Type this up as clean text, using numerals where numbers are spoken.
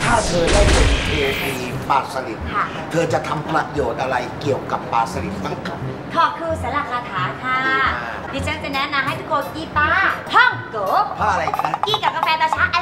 ถ้าเธอได้เป็นเทพีปลาสลิดเธอจะทำประโยชน์อะไรเกี่ยวกับปลาสลิดบ้างครับขอคือสลักคาถาค่ะดิฉันจะแนะนำให้ทุกคนกีปลาท่องโกผ้าอะไรคะกีกับกาแฟตาช้าไอ